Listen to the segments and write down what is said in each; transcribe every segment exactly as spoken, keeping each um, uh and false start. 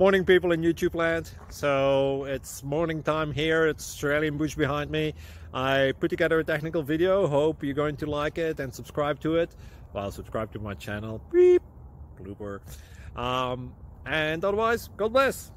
Morning, people in YouTube land. So it's morning time here. It's Australian bush behind me. I put together a technical video. Hope you're going to like it and subscribe to it. Well, subscribe to my channel. Beep, blooper. Um, and otherwise, God bless.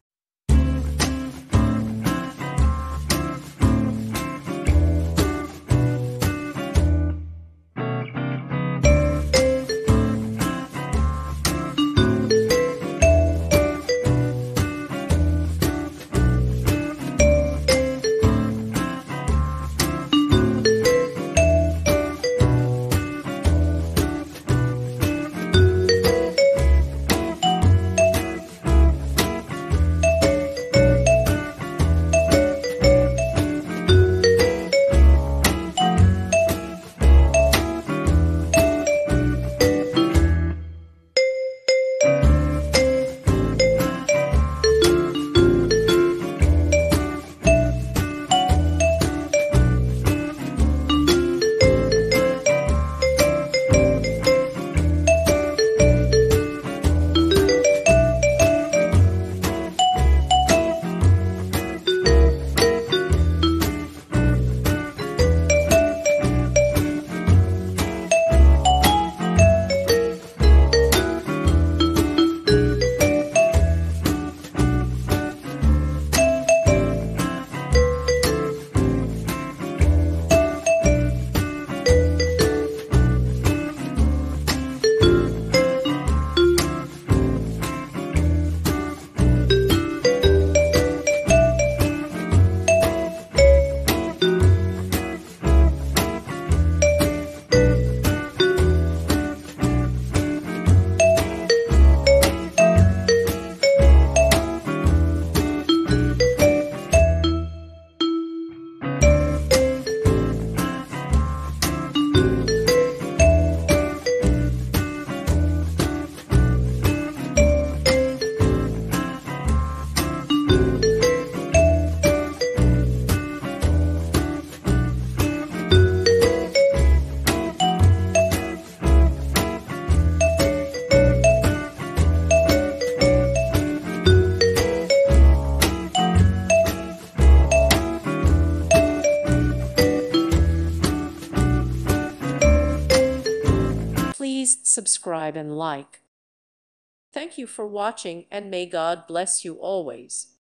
Please subscribe and like. Thank you for watching, and may God bless you always.